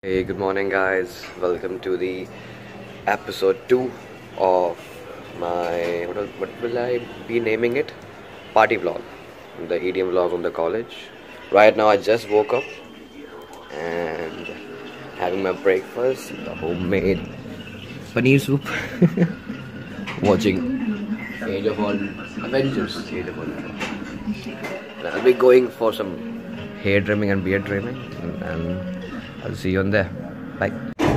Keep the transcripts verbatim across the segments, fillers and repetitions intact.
Hey, good morning, guys. Welcome to the episode two of my what, will- what will I be naming it? Party vlog, the E D M vlog from the college. Right now, I just woke up and having my breakfast, the homemade paneer soup. Watching Age of All Avengers. Age of All Avengers. I'll be going for some hair trimming and beard trimming, and, and I'll see you on there. Bye.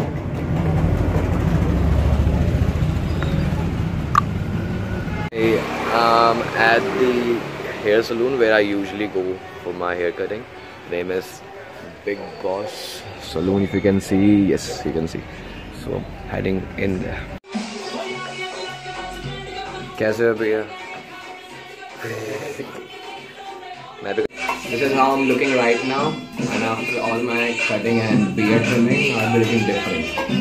Hey, um, at the hair salon where I usually go for my hair cutting. Name is Big Boss Salon. If you can see, yes, you can see. So I'm heading in there. कैसे हो भैया? This is how I'm looking right now, and after all my cutting and beard trimming, I'll be looking different.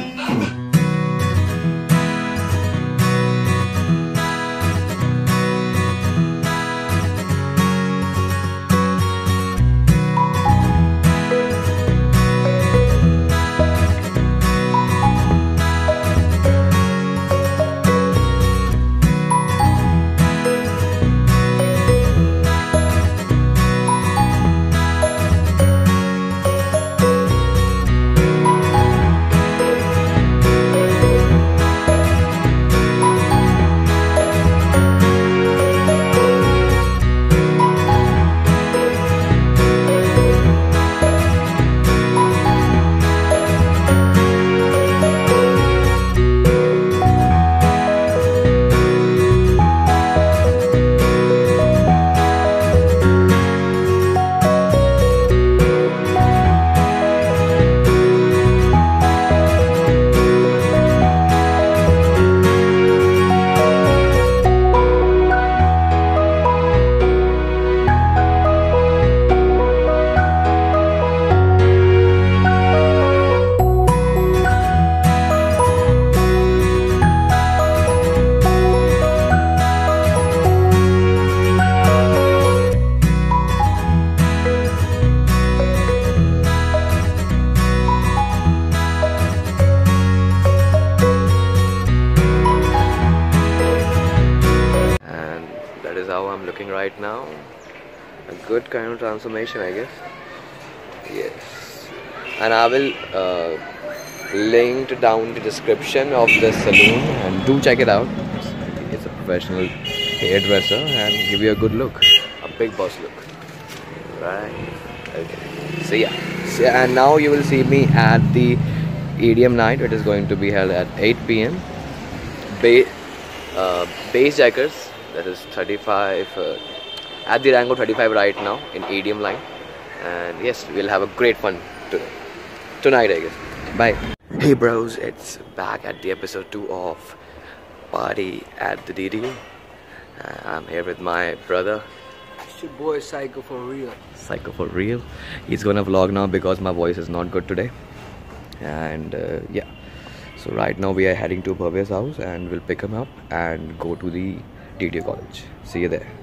That is how I'm looking right now. A good kind of transformation, I guess. Yes. And I will uh, link down the description of the salon, and do check it out. It's a professional hairdresser and give you a good look, a big boss look. Right. Okay. So yeah. So, and now you will see me at the E D M night. It is going to be held at eight P M Ba uh, Bass Jackers. That is thirty-five uh, at the Rango thirty-five right now in E D M line, and yes, we'll have a great fun today, tonight, I guess. Bye. Hey bros, it's back at the episode two of Party at the D D U. Uh, I'm here with my brother. It's your boy Psycho for real. Psycho for real. He's gonna vlog now because my voice is not good today, and uh, yeah. So right now we are heading to Bhavya's house, and we'll pick him up and go to the D D U college. See you there.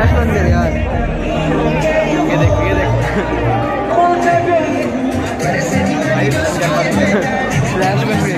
Flash बंद कर यार। ये देख ये देख flash बंद कर।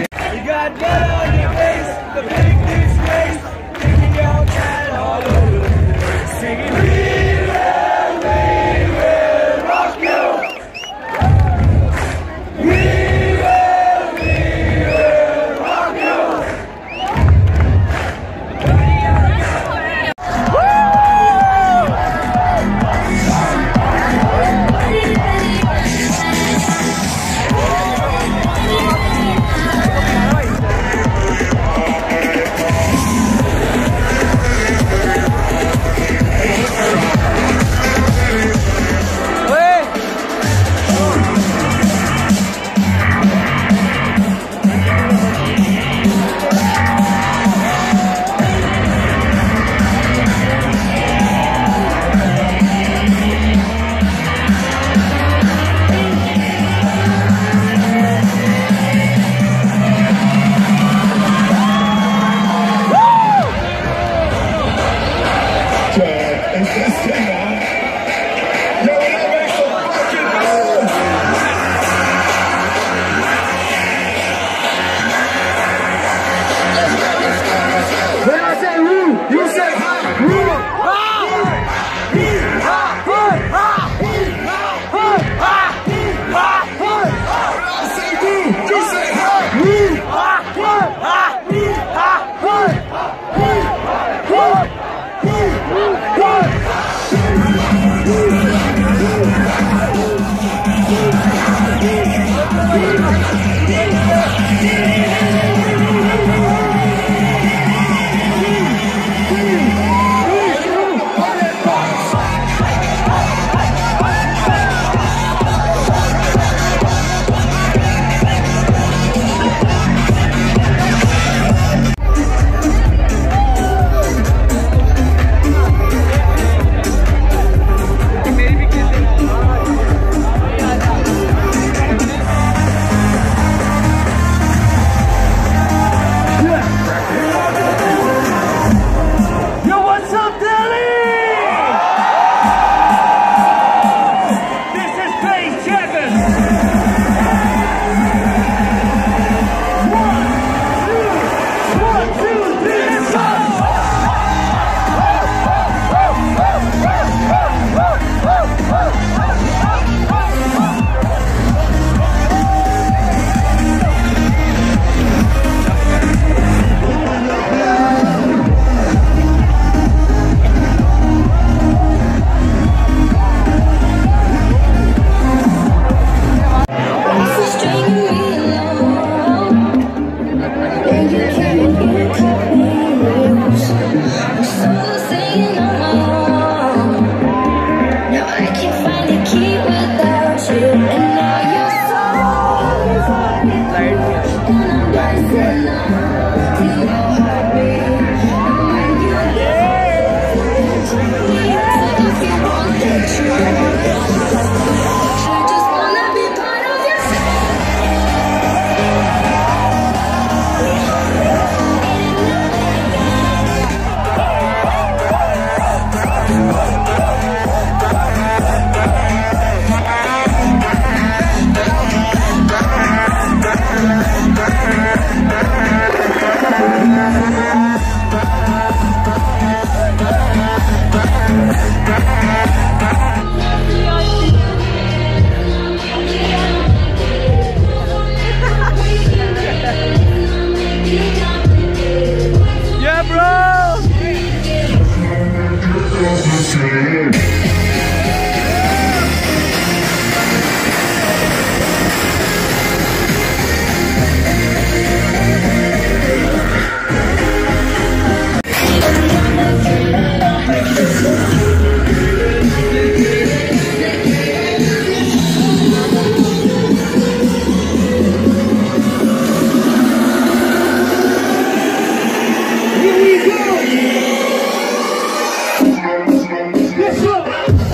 Let's go!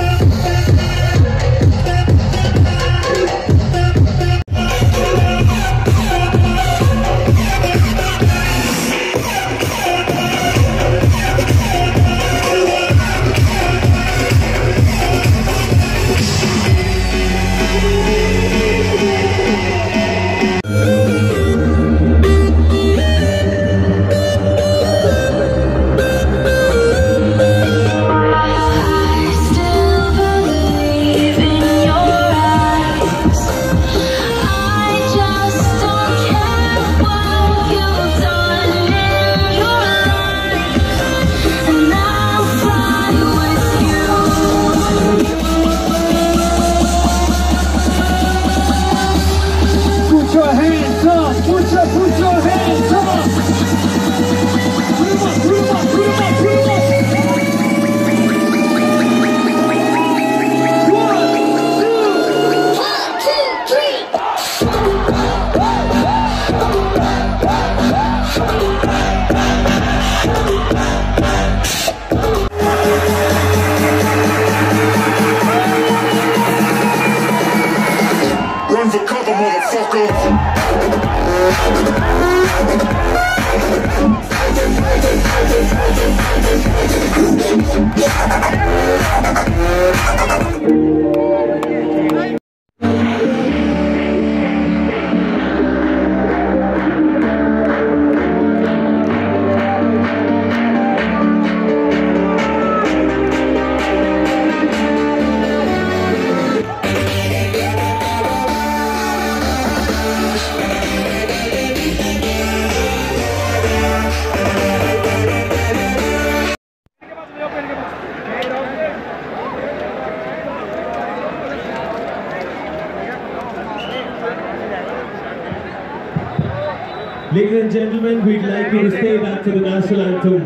Ladies and gentlemen, we'd like you to stay back to the national anthem.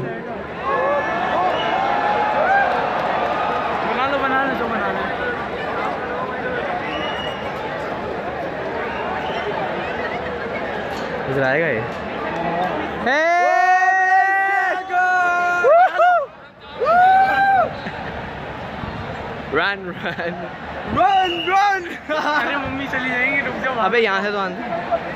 बना लो बना लो जो बना लो। इधर आएगा ये। Run, run. Run run. अरे मम्मी चली जाएंगी, रुक जाओ। अबे यहाँ से तो आंदे।